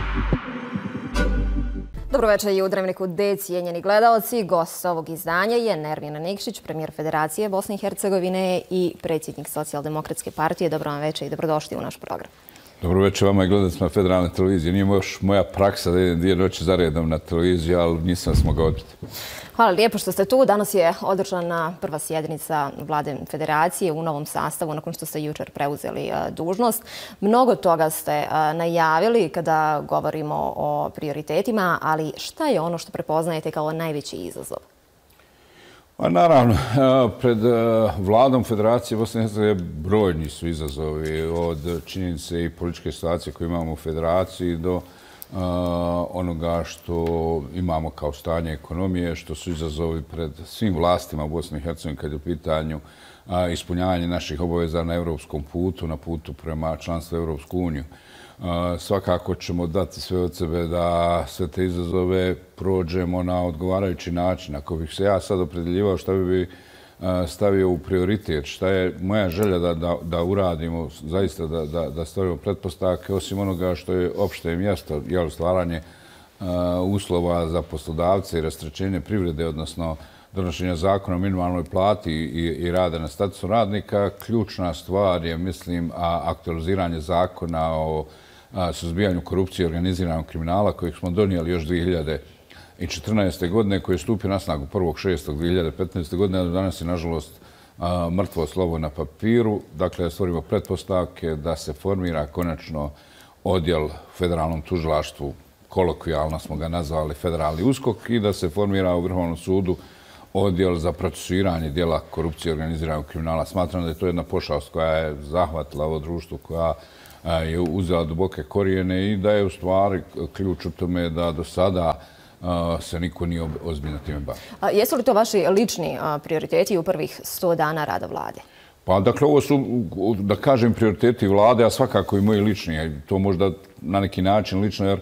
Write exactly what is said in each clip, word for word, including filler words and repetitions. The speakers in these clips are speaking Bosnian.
Dobro večer i u Dnevniku D, cijenjeni gledalci. Gost ovog izdanja je Nermin Nikšić, premijer Federacije Bosne i Hercegovine i predsjednik Socijaldemokratske partije. Dobro vam večer i dobrodošli u naš program. Dobro večer vama i gledalcima Federalne televizije. Nije još moja praksa da idem dvije noći za redom na televiziju, ali nisam smogao odbiti. Hvala lijepo što ste tu. Danas je održana prva sjednica Vlade Federacije u novom sastavu nakon što ste jučer preuzeli dužnost. Mnogo toga ste najavili kada govorimo o prioritetima, ali šta je ono što prepoznajete kao najveći izazov? Pa naravno, pred Vladom Federacije Bosne i Hercegovine brojni su izazovi od činjenice i političke situacije koje imamo u Federaciji do onoga što imamo kao stanje ekonomije, što su izazovi pred svim vlastima u Bosni i Hercegovini kad je u pitanju ispunjavanje naših obaveza na evropskom putu, na putu prema članstvu u Evropsku uniju. Svakako ćemo dati sve od sebe da sve te izazove prođemo na odgovarajući način. Ako bih se ja sad opredeljivao šta bi stavio u prioritet, šta je moja želja da, da, da uradimo, zaista da, da, da stavimo pretpostavke, osim onoga što je opšte mjesto, jel, stvaranje uh, uslova za poslodavce i rasterećenje privrede, odnosno donošenja zakona o minimalnoj plati i, i rada na statusu radnika, ključna stvar je, mislim, a, aktualiziranje zakona o a, suzbijanju korupcije i organiziranog kriminala kojeg smo donijeli još dvije hiljade četrnaeste. godine, koji je stupio na snagu prvog šestog dvije hiljade petnaeste. godine, a danas je, nažalost, a, mrtvo slovo na papiru. Dakle, da stvorimo pretpostavke da se formira konačno odjel u federalnom tužilaštvu, kolokvijalno smo ga nazvali federalni USKOK, i da se formira u Vrhovnom sudu odjel za procesuiranje dijela korupcije i organiziranog kriminala. Smatram da je to jedna pošast koja je zahvatila ovo društvo, koja je uzela duboke korijene i da je u stvari ključ u tome da do sada se niko nije ozbiljno time bavio. Jesu li to vaši lični prioriteti u prvih sto dana rada vlade? Pa, dakle, ovo su, da kažem, prioriteti vlade, a svakako i moji lični. To možda na neki način lično, jer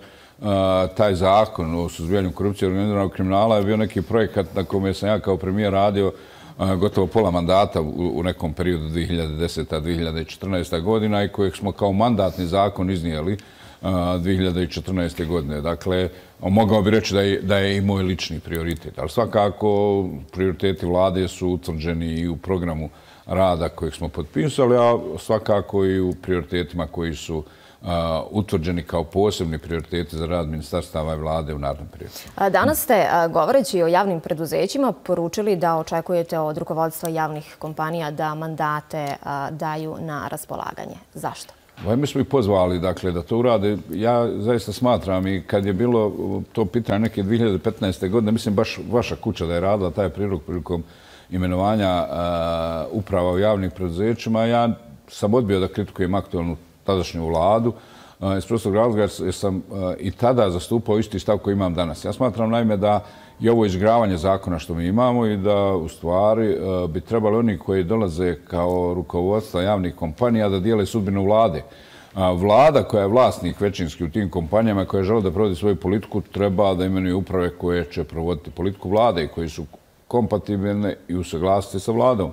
taj zakon o suzbijanju korupcije i organiziranog kriminala je bio neki projekat na kome sam ja kao premijer radio gotovo pola mandata u nekom periodu dvije hiljade deseta do dvije hiljade četrnaeste. godina i kojeg smo kao mandatni zakon iznijeli dvije hiljade četrnaeste. godine. Dakle, mogao bi reći da je, da je i moj lični prioritet. Ali svakako prioriteti vlade su utvrđeni i u programu rada kojeg smo potpisali, a svakako i u prioritetima koji su Uh, utvrđeni kao posebni prioriteti za rad ministarstava i vlade u narednom periodu. Danas ste, uh, govoreći o javnim preduzećima, poručili da očekujete od rukovodstva javnih kompanija da mandate uh, daju na raspolaganje. Zašto? Pa mi smo ih pozvali, dakle, da to urade. Ja zaista smatram, i kad je bilo to pitanje neke dvije hiljade petnaeste. godine, mislim baš vaša kuća da je radila taj prilog prilikom imenovanja uh, uprava u javnim preduzećima, ja sam odbio da kritikujem aktualnu tadašnju vladu, iz prostog razloga jer sam i tada zastupao isti stav koji imam danas. Ja smatram naime da je ovo izigravanje zakona što mi imamo i da u stvari bi trebali oni koji dolaze kao rukovodstva javnih kompanija da dijele sudbinu vlade. Vlada koja je vlasnik većinski u tim kompanijama, koja žele da provodi svoju politiku, treba da imenuje uprave koje će provoditi politiku vlade i koji su kompatibilne i usaglasiti sa vladom.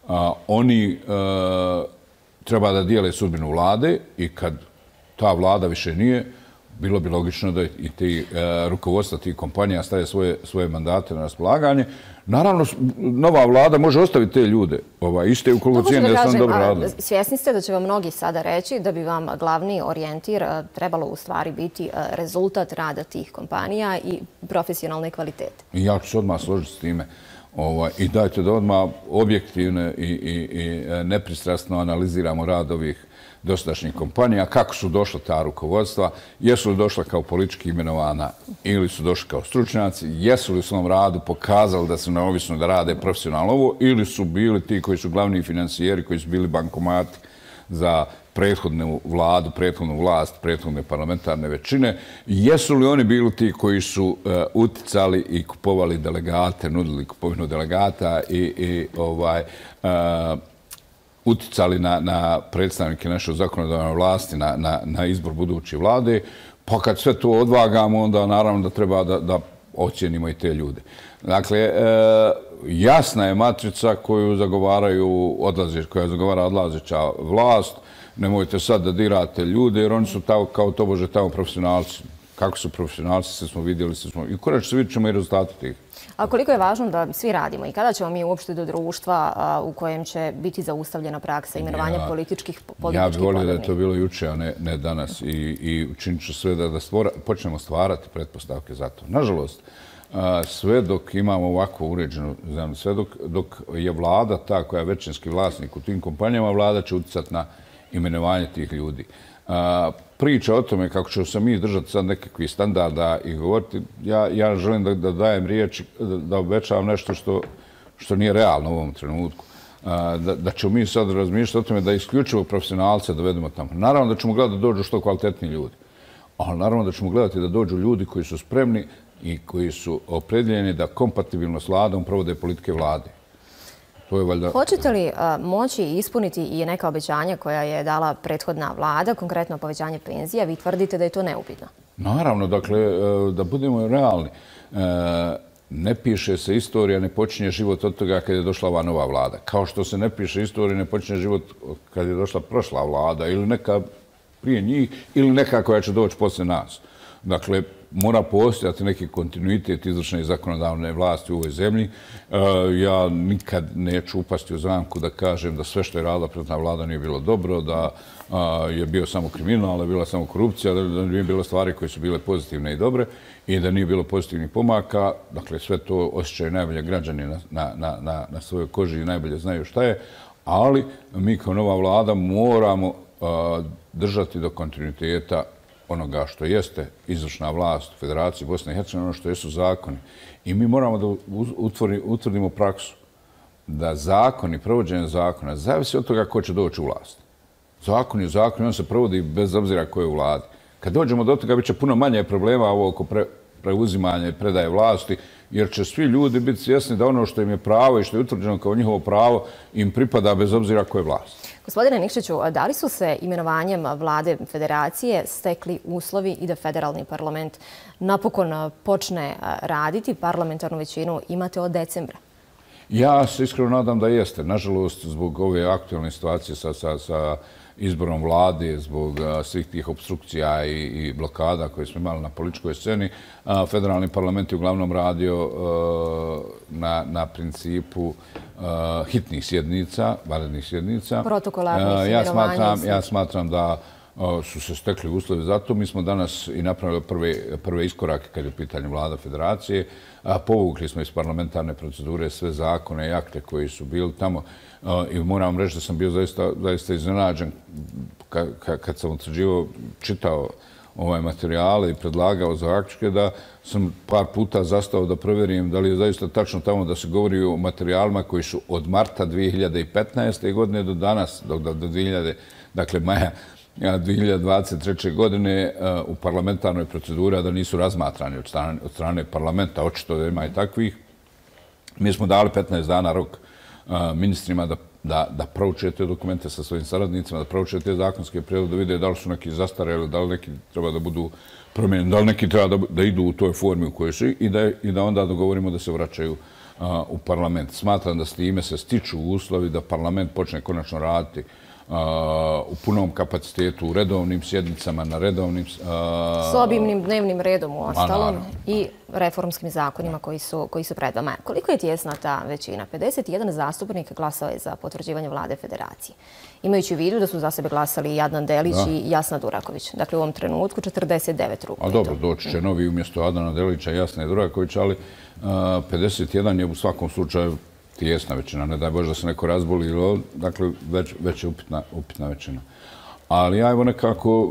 Oni treba da dijele sudbinu vlade i kad ta vlada više nije, bilo bi logično da i ti e, rukovodstva tih kompanija staje svoje, svoje mandate na raspolaganje. Naravno, nova vlada može ostaviti te ljude, ovaj, iste ukoliko cijene da sam dobro radili. Svjesni ste da će vam mnogi sada reći da bi vam glavni orijentir trebalo u stvari biti rezultat rada tih kompanija i profesionalne kvalitete. I ja ću se odmah složiti s time. Ovaj, I dajte da odmah objektivno i, i, i nepristrasno analiziramo rad ovih dosadašnjih kompanija, kako su došla ta rukovodstva, jesu li došla kao politički imenovana ili su došli kao stručnjaci, jesu li u svom radu pokazali da su neovisno da rade profesionalno ovo, ili su bili ti koji su glavni financijeri, koji su bili bankomati za prethodnu vladu, prethodnu vlast, prethodne parlamentarne većine. Jesu li oni bili ti koji su uh, uticali i kupovali delegate, nudili kupovinu delegata i, i ovaj, uh, uticali na, na predstavnike naše zakonodavne vlasti, na, na, na izbor buduće vlade? Pa kad sve to odvagamo, onda naravno da treba da, da ocjenimo i te ljude. Dakle, e, jasna je matrica koju zagovaraju odlaze, koja zagovara odlazeća vlast. Nemojte sad da dirate ljude jer oni su tamo, kao tobože tamo profesionalci. kako su profesionalci, sve smo vidjeli, sve smo... I konačno vidjet ćemo i rezultate tih. A koliko je važno da svi radimo i kada ćemo mi uopšte do društva u kojem će biti zaustavljena praksa imenovanja političkih podobnika? Ja bih volio da je to bilo juče, a ne danas. I učinit ću sve da počnemo stvarati pretpostavke za to. Nažalost, sve dok imamo ovako uređenu zemlju, sve dok je vlada ta koja je većinski vlasnik u tim kompanijama, vlada će utjecati na imenovanje tih ljudi. Priča o tome kako ćemo se mi držati sad nekakvih standarda i govoriti, ja želim da dajem riječ, da obećavam nešto što nije realno u ovom trenutku. Da ćemo mi sad razmišljati o tome da isključivo profesionalce dovedemo tamo. Naravno da ćemo gledati da dođu što kvalitetni ljudi. Ali naravno da ćemo gledati da dođu ljudi koji su spremni i koji su opredjeljeni da kompatibilno s vladom provode politike vlade. Hoćete li moći ispuniti i neka obećanja koja je dala prethodna vlada, konkretno povećanje penzija? Vi tvrdite da je to neupitno. Naravno, dakle, da budemo realni. Ne piše se istorija, ne počinje život od toga kad je došla ova nova vlada. Kao što se ne piše istorija, ne počinje život kad je došla prošla vlada ili neka prije njih ili neka koja će doći poslije nas. Dakle, mora postojati neki kontinuitet izvršne i zakonodavne vlasti u ovoj zemlji. Ja nikad neću upasti u zamku da kažem da sve što je radila prethodna vlada nije bilo dobro, da je bio samo kriminal, da je bila samo korupcija, da nije bilo stvari koje su bile pozitivne i dobre i da nije bilo pozitivnih pomaka. Dakle, sve to osjećaju najbolje građani na svojoj koži i najbolje znaju šta je, ali mi kao nova vlada moramo držati do kontinuiteta onoga što jeste izvršna vlast u Federaciji Bosne i Hercegovine, ono što jesu zakoni. I mi moramo da utvrdimo praksu da zakoni, provođenje zakona, zavisi od toga ko će doći u vlast. Zakon je zakon i on se provodi bez obzira ko je u vladi. Kad dođemo do toga, bit će puno manje problema ovo oko preuzimanja i predaje vlasti, jer će svi ljudi biti svjesni da ono što im je pravo i što je utvrđeno kao njihovo pravo im pripada bez obzira ko je vlast. Gospodine Nikšiću, da li su se imenovanjem vlade Federacije stekli uslovi i da federalni parlament napokon počne raditi? Parlamentarnu većinu imate od decembra. Ja se iskreno nadam da jeste. Nažalost, zbog ove aktualne situacije sa izborom vlade, zbog svih tih obstrukcija i blokada koje smo imali na političkoj sceni, federalni parlament je uglavnom radio na principu hitnih sjednica, vanrednih sjednica. Protokolarnih imenovanja. Ja smatram da su se stekli uslovi za to. Mi smo danas i napravili prve iskorake kad je u pitanju vlada Federacije. Povukli smo iz parlamentarne procedure sve zakone i akte koji su bili tamo. I moram reći da sam bio zaista iznenađen kad sam utvrđivao, čitao ovaj materijale i predlagao zaključke, da sam par puta zastao da provjerim da li je zaista tačno tamo da se govori o materijalima koji su od marta dvije hiljade petnaeste. godine do danas, do dvije hiljade, dakle maja dvije hiljade dvadeset treće. godine u parlamentarnoj proceduri, a da nisu razmatrani od strane parlamenta, očito da ima i takvih. Mi smo dali petnaest dana rok ministrima da prouče te dokumente sa svojim saradnicima, da prouče te zakonske prijedloge, da vide da li su neki zastareli, da li neki treba da budu promijenjeni, da li neki treba da idu u toj formi u kojoj su i da onda dogovorimo da se vraćaju u parlament. Smatram da s time se stiču uslovi da parlament počne konačno raditi u punom kapacitetu, u redovnim sjednicama, na redovnim... S obimnim dnevnim redom u ostalom i reformskim zakonima koji su pred vama. Koliko je tjesna ta većina? pedeset jedan zastupnika glasao je za potvrđivanje vlade Federacije. Imajući u vidu da su za sebe glasali Jadran Delić i Jasna Duraković. Dakle, u ovom trenutku četrdeset devet ruku. A dobro, doći će novi umjesto Jadrana Delića i Jasne Duraković, ali pedeset jedan je u svakom slučaju tijesna većina, ne daj Bože da se neko razboli, dakle već je upitna većina. Ali ja evo nekako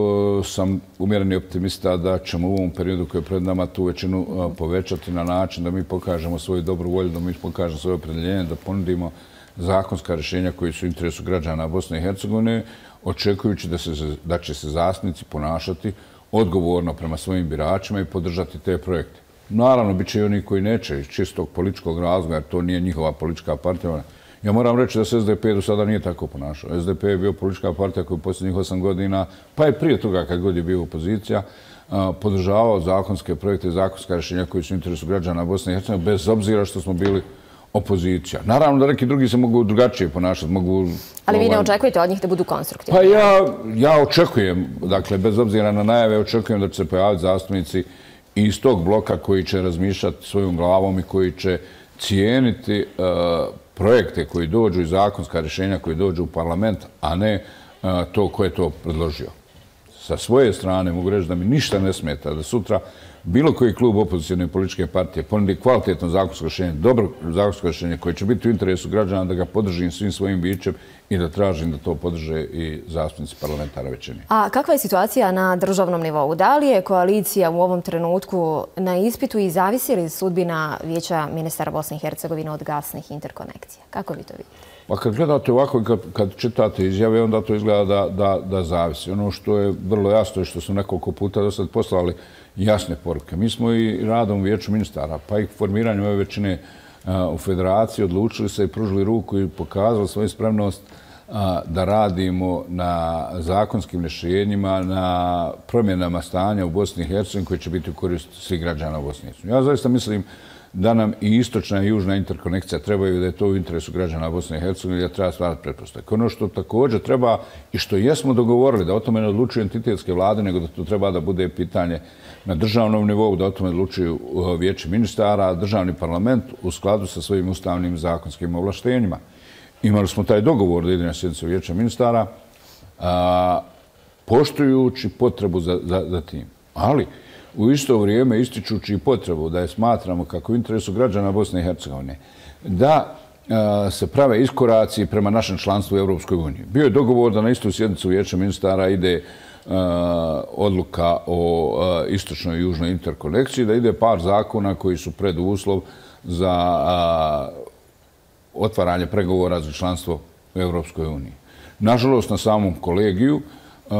sam umjereni optimista da ćemo u ovom periodu koji je pred nama tu većinu povećati na način da mi pokažemo svoju dobru volju, da mi pokažemo svoje opredjeljenje, da ponudimo zakonska rješenja koji su u interesu građana Bosne i Hercegovine, očekujući da će se zastupnici ponašati odgovorno prema svojim biračima i podržati te projekte. Naravno, bit će i oni koji neće iz čistog političkog razloga, jer to nije njihova politička partija. Ja moram reći da se S D P do sada nije tako ponašao. S D P je bio politička partija koja je u posljednjih osam godina, pa i prije toga kad god je bio opozicija, podržavao zakonske projekte, zakonska rješenja koji su u interesu građana Bosne i Hercegovine, bez obzira što smo bili opozicija. Naravno da neki drugi se mogu drugačije ponašati, mogu... Ali vi ne očekujete od njih da budu konstruktivni? Pa ja, ja očekujem, dakle, bez obzira na najave, očekujem da će se pojaviti zastupnici iz tog bloka koji će razmišljati svojom glavom i koji će cijeniti uh, projekte koji dođu i zakonska rješenja koji dođu u parlament, a ne uh, to ko je to predložio. Sa svoje strane mogu reći da mi ništa ne smeta da sutra bilo koji klub opozicijne političke partije ponudi kvalitetno zakonsko rješenje, dobro zakonsko rješenje koje će biti u interesu građana, da ga podržim svim svojim bićem i da tražim da to podrže i zastupnici parlamentara većine. A kakva je situacija na državnom nivou? Da li je koalicija u ovom trenutku na ispitu i zavisi li sudbina Vijeća ministara Bosne i Hercegovine od gasnih interkonekcija? Kako vi to vidite? Pa kad gledate ovako i kad, kad čitate izjave, onda to izgleda da, da, da zavisi. Ono što je vrlo jasno i što su nekoliko puta do sad poslali jasne poruke. Mi smo i radom u Vijeću ministara, pa i formiranjem ove većine a, u federaciji odlučili se i pružili ruku i pokazali svoju spremnost a, da radimo na zakonskim rješenjima, na promjenama stanja u Bosni i Hercegovini koji će biti u korist svih građana u Bosni i Hercegovini. Ja zaista mislim da nam i istočna i južna interkonekcija trebaju, da je to u interesu građana Bosne i Hercegovine i da treba stvarati pretpostavke. Ono što također treba i što jesmo dogovorili, da o tome ne odlučuju entitetske vlade, nego da to treba da bude pitanje na državnom nivou, da o tome odlučuju Vijeće ministara, državni parlament u skladu sa svojim ustavnim i zakonskim ovlaštenjima. Imali smo taj dogovor da ide na sjednicu Vijeća ministara, a, poštujući potrebu za, za, za tim. Ali u isto vrijeme ističući potrebu da je smatramo kako u interesu građana Bosne i Hercegovine da a, se prave iskoraci prema našem članstvu u Europskoj uniji. Bio je dogovor da na istu sjednicu Vijeća ministara ide a, odluka o a, istočnoj i južnoj interkonekciji, da ide par zakona koji su preduslov za a, otvaranje pregovora za članstvo u Europskoj uniji. Nažalost, na samom kolegiju Uh,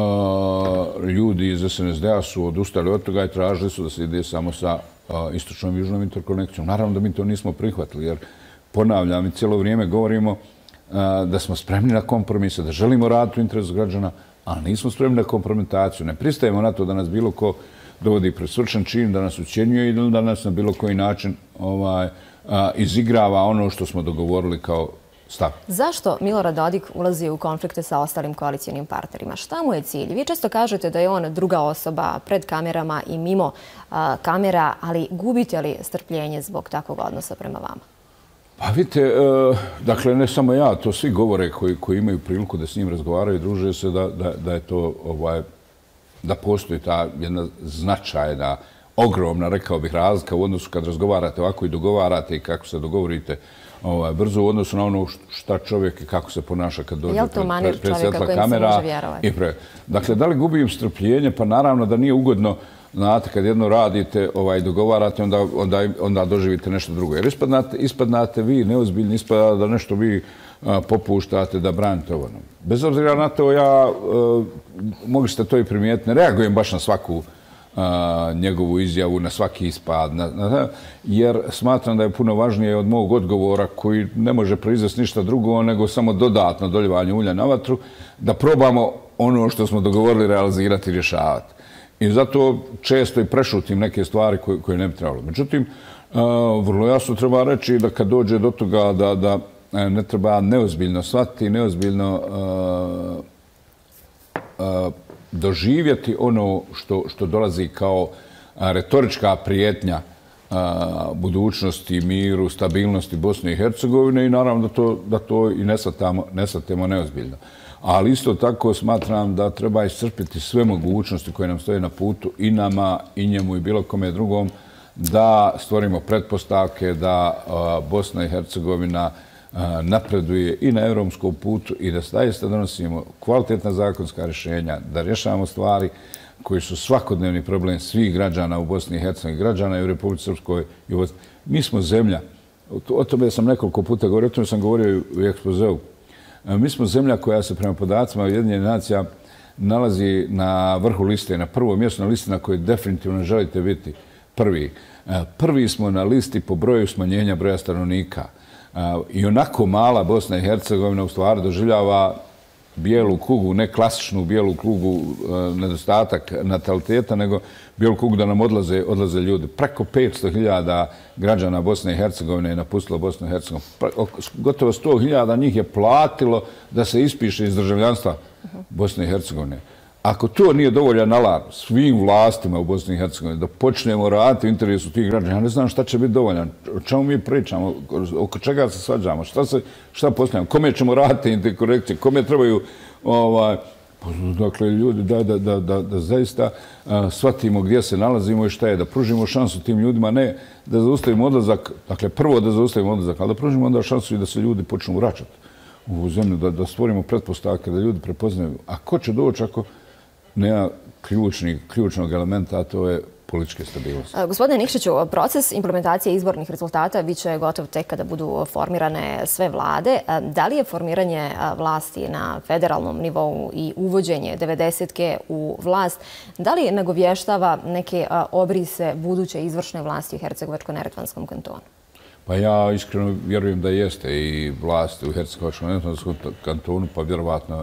ljudi iz S N S D-a su odustali od toga i tražili su da se ide samo sa uh, istočnom i južnom interkonekcijom. Naravno da mi to nismo prihvatili, jer ponavljam i cijelo vrijeme govorimo uh, da smo spremni na kompromise, da želimo raditi u interesu građana, ali nismo spremni na kompromitaciju. Ne pristajemo na to da nas bilo ko dovodi pred svršen čin, da nas ucjenjuje ili da nas na bilo koji način ovaj, uh, izigrava ono što smo dogovorili kao stav. Zašto Milorad Dodik ulazi u konflikte sa ostalim koalicijalnim partnerima? Šta mu je cilj? Vi često kažete da je on druga osoba pred kamerama i mimo a, kamera, ali gubite li strpljenje zbog takvog odnosa prema vama? Pa vidite, e, dakle, ne samo ja, to svi govore koji, koji imaju priliku da s njim razgovaraju i druže se da, da, da je to, ovaj, da postoji ta jedna značajna, ogromna, rekao bih, razlika u odnosu kad razgovarate ovako i dogovarate i kako se dogovorite ovaj, brzo u odnosu na ono šta čovjek i kako se ponaša kad dođe pred, pred, pred svjetla kamera. I pre... Dakle, da li gubim strpljenje? Pa naravno da nije ugodno, znate, kad jedno radite, ovaj, dogovarate, onda, onda, onda doživite nešto drugo. Jer ispadnate, ispadnate vi neozbiljni, ispada da nešto vi a, popuštate, da branite ovo. Bez obzira na to, ja, a, mogli ste to i primijetiti, ne reagujem baš na svaku A, njegovu izjavu, na svaki ispad, na, na, jer smatram da je puno važnije od mog odgovora koji ne može proizvesti ništa drugo nego samo dodatno doljevanje ulja na vatru, da probamo ono što smo dogovorili realizirati i rješavati. I zato često i prešutim neke stvari koje, koje ne bi trebalo. Međutim, a, vrlo jasno treba reći da kad dođe do toga da, da ne treba neozbiljno shvatiti, neozbiljno a, a, doživjeti ono što, što dolazi kao a, retorička prijetnja a, budućnosti, miru, stabilnosti Bosne i Hercegovine i naravno da to, da to i ne shvatamo, ne shvatimo neozbiljno. Ali isto tako smatram da treba iscrpiti sve mogućnosti koje nam stoje na putu i nama, i njemu i bilo kome drugom da stvorimo pretpostavke da a, Bosna i Hercegovina napreduje i na europskom putu i da zaista donosimo kvalitetna zakonska rješenja, da rješavamo stvari koji su svakodnevni problem svih građana u Bosni i Hercegovini, građana i u Republici Srpskoj. Mi smo zemlja, o tome sam nekoliko puta govorio, o tome sam govorio u ekspozeu. Mi smo zemlja koja se prema podacima Ujedinjenih nacija nalazi na vrhu liste, na prvom mjestu na listi na kojoj definitivno želite biti prvi. Prvi smo na listi po broju smanjenja broja stanovnika. I onako mala Bosna i Hercegovina u stvari doživljava bijelu kugu, ne klasičnu bijelu kugu, nedostatak nataliteta, nego bijelu kugu da nam odlaze, odlaze ljudi. Preko petsto hiljada građana Bosne i Hercegovine je napustilo Bosnu i Hercegovinu. Gotovo sto hiljada njih je platilo da se ispiše iz državljanstva Bosne i Hercegovine. Ako to nije dovoljan alarm svim vlastima u Bosni i Hercegovini, da počnemo raditi u interesu tih građana, ja ne znam šta će biti dovoljan, o čemu mi pričamo, oko čega se svađamo, šta, se, šta postavljamo, kome ćemo raditi te korekcije, kome trebaju, ovaj, dakle, ljudi, da, da, da, da, da zaista a, shvatimo gdje se nalazimo i šta je, da pružimo šansu tim ljudima, ne da zaustavimo odlazak, dakle, prvo da zaustavimo odlazak, ali da pružimo onda šansu i da se ljudi počnu vraćati u ovu zemlju, da, da stvorimo pretpostavke, da ljudi prepoznaju, a ko će doći ako nema ključni, ključnog elementa, a to je političke stabilnosti. Gospodine Nikšiću, proces implementacije izbornih rezultata bit će gotov tek kada budu formirane sve vlade. Da li je formiranje vlasti na federalnom nivou i uvođenje devedesetke u vlast, da li nagovještava neke obrise buduće izvršne vlasti u Hercegovačko-neretvanskom kantonu? Pa ja iskreno vjerujem da jeste i vlast u Hercegovačko-neretvanskom kantonu, pa vjerovatno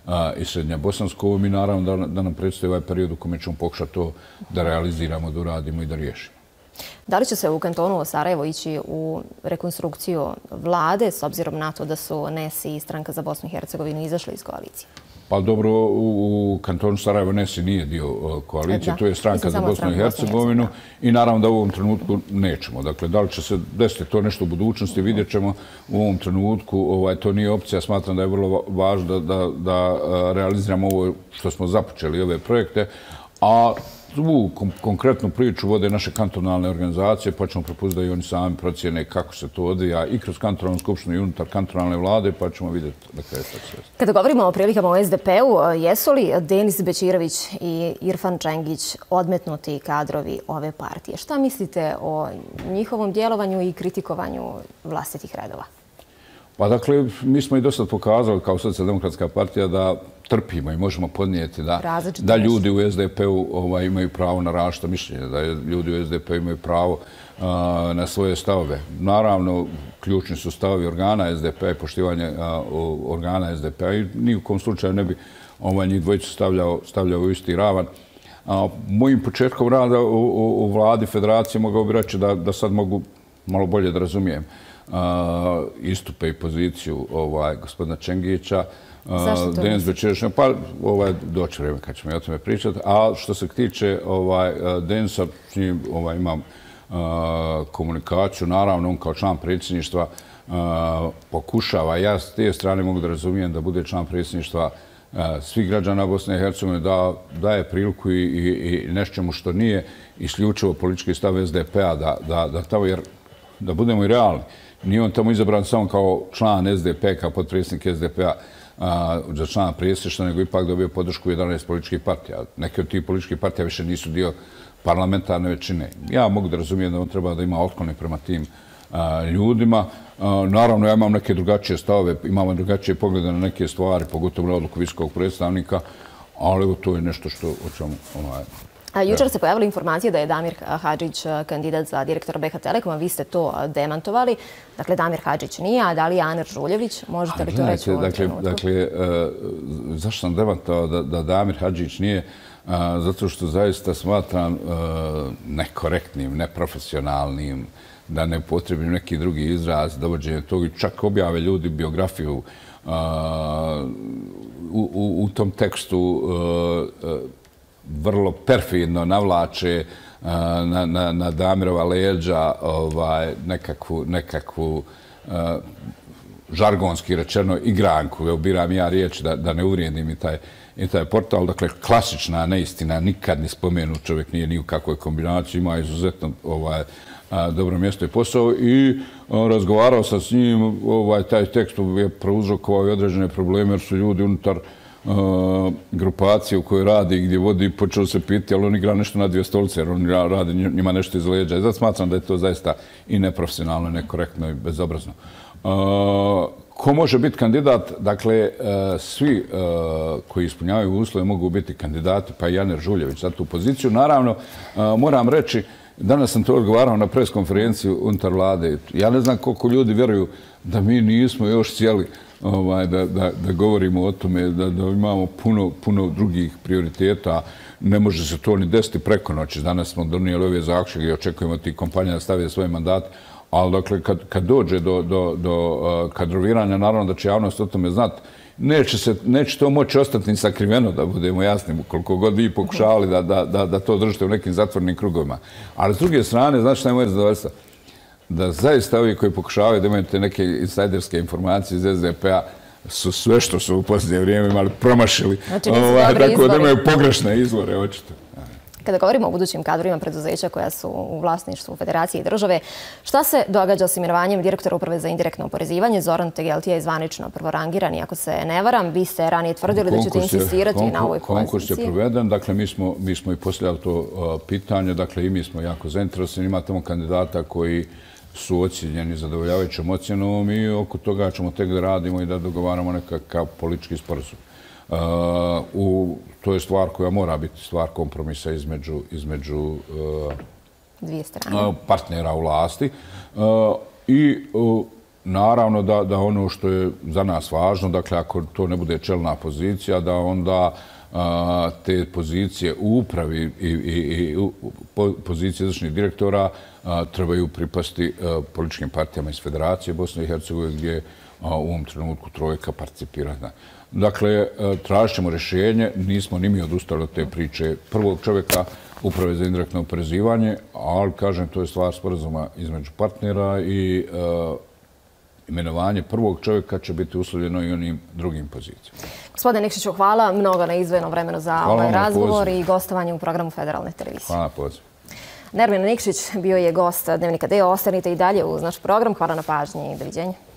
i Srednja Bosansko. Mi naravno da, da nam predstoji ovaj period u kome ćemo pokušati to da realiziramo, da uradimo i da riješimo. Da li će se u kantonu Sarajevo ići u rekonstrukciju vlade s obzirom na to da su N E S i Stranka za Bosnu i Hercegovinu izašli iz koalicije? Pa dobro, u, u kantonu Sarajevo N E S i nije dio koalicije, da, to je Stranka za Bosnu i Hercegovinu i naravno da u ovom trenutku nećemo. Dakle, da li će se desiti to nešto u budućnosti, vidjet ćemo u ovom trenutku. Ovaj, to nije opcija, smatram da je vrlo važno da, da, da realiziramo ovo što smo započeli, ove projekte, a u konkretnu priču vode naše kantonalne organizacije, pa ćemo prepustiti da i oni sami procjene kako se to odvija i kroz kantonalnu skupštinu i unutar kantonalne vlade, pa ćemo vidjeti da kreće sve. Kada govorimo o prilikama u S D P-u, jesu li Denis Bećirović i Irfan Čengić odmetnuti kadrovi ove partije? Šta mislite o njihovom djelovanju i kritikovanju vlastitih redova? Pa dakle, mi smo i dosta pokazali kao Socijaldemokratska partija da trpimo i možemo podnijeti da, da ljudi u S D P-u ovaj, imaju pravo na različito mišljenje, da ljudi u S D P-u imaju pravo a, na svoje stavove. Naravno, ključni su stavovi organa S D P-a i poštivanje a, organa S D P-a i ni u kom slučaju ne bi ovaj, njih dvojicu stavljao, stavljao u isti ravan. A, mojim početkom rada u, u, u vladi federacije mogao bi reći da, da sad mogu malo bolje da razumijem a, istupe i poziciju ovaj, gospodina Čengića. Denis Bećirović, pa ovaj, doći vrijeme kad ćemo i o tome pričati. A što se tiče ovaj, Denisa, s njim ovaj, imam a, komunikaciju. Naravno, on kao član predsjedništva a, pokušava, ja s te strane mogu da razumijem da bude član predsjedništva a, svih građana Bosne i Hercegovine, da daje priliku i, i, i nešćemu što nije isključivo politički stav S D P-a, da, da, da, tamo, jer da budemo i realni. Nije on tamo izabran samo kao član S D P, kao potpredsjednik S D P-a, za člana predsjedništva, nego ipak dobio podršku jedanaest političkih partija. Neke od tih političkih partija više nisu dio parlamentarne većine. Ja mogu da razumijem da on treba da ima otklone prema tim a, ljudima. A, naravno, ja imam neke drugačije stavove, imamo drugačije poglede na neke stvari, pogotovo na odluku visokog predstavnika, ali evo to je nešto što o čemu... Ovaj, A jučer se pojavila informacija da je Damir Hadžić kandidat za direktora B H Telekoma. Vi ste to demantovali. Dakle, Damir Hadžić nije, a da li je Aner Žuljević? Možete li to reći u ovom dakle, trenutku? Dakle, uh, zašto sam demantovao da, da Damir Hadžić nije? Uh, zato što zaista smatram uh, nekorektnim, neprofesionalnim, da ne upotrebim neki drugi izraz, dovođenje tog i čak objave ljudi biografiju uh, u, u, u tom tekstu uh, uh, vrlo perfidno navlače uh, na, na, na Damirova leđa ovaj, nekakvu, nekakvu uh, žargonski rečeno igranku. Evo, biram ja riječ da, da ne uvrijedim i taj, i taj portal. Dakle, klasična neistina, nikad ni spomenu, čovjek nije ni u kakvoj kombinaciji, ima izuzetno ovaj, a, dobro mjesto i posao i a, razgovarao sam s njim, ovaj, taj tekst je prouzrokovao i određene probleme jer su ljudi unutar Uh, grupacije u kojoj radi i gdje vodi počeo se pitati, ali on igra nešto na dvije stolice jer on radi njima nešto iz leđa. I zato smatram da je to zaista i neprofesionalno, i nekorektno i bezobrazno. Uh, ko može biti kandidat? Dakle, uh, svi uh, koji ispunjavaju uslove mogu biti kandidati, pa i Aner Žuljević za tu poziciju. Naravno, uh, moram reći, danas sam to odgovarao na preskonferenciju unutar vlade. Ja ne znam koliko ljudi vjeruju da mi nismo još cijeli da govorimo o tome, da imamo puno drugih prioriteta. Ne može se to ni desiti preko noći. Danas smo donijeli ove zaključke i očekujemo ti kompanija da stave svoje mandate. Ali, dakle, kad dođe do kadroviranja, naravno da će javnost o tome znati. Neće to moći ostati ni sakriveno, da budemo jasni, koliko god vi pokušavali da to držite u nekim zatvornim krugovima. Ali s druge strane, znači šta je moje zadovoljstvo? Da zaista ovi koji pokušavaju da imaju te neke insajderske informacije iz S D P-a su sve što su u posljednje vrijeme imali promašili. Znači nisu dobri izvori. Tako da imaju pogrešne izvore, očito. Kada govorimo o budućim kadrovima preduzeća koja su u vlasništvu Federacije i države, šta se događa s imenovanjem direktora Uprave za indirektno oporezivanje? Zoran Tegeltija je zvanično prvorangirani, ako se ne varam. Vi ste ranije tvrdili da ćete insistirati na ovoj poziciji. Konkurs je proveden, dakle mi smo i postavljali to pitanje, dakle i mi smo jako zainteresovani. Ima tamo kandidata koji su ocijenjeni zadovoljavajućom ocjenom i oko toga ćemo tek da radimo i da dogovaramo nekakav politički sporazum. To je stvar koja mora biti stvar kompromisa između dvije strane partnera u vlasti i naravno da ono što je za nas važno, dakle ako to ne bude čelna pozicija, da onda te pozicije u upravi i pozicije izvršnih direktora trebaju pripasti političkim partijama iz Federacije Bosne i Hercegovine gdje u ovom trenutku trojka participira. Dakle, tražit ćemo rješenje, nismo ni mi odustali od te priče prvog čovjeka Uprave za indirektno oporezivanje, ali, kažem, to je stvar sporazuma između partnera i imenovanje prvog čovjeka će biti uslovljeno i onim drugim pozicijama. Gospodine Nikšiću, hvala mnogo na izdvojeno vremenu za ovaj razgovor i gostovanje u programu Federalne televizije. Hvala na pozivu. Nermin Nikšić bio je gost Dnevnika D. Ostanite i dalje uz naš program. Hvala na pažnji i doviđenja.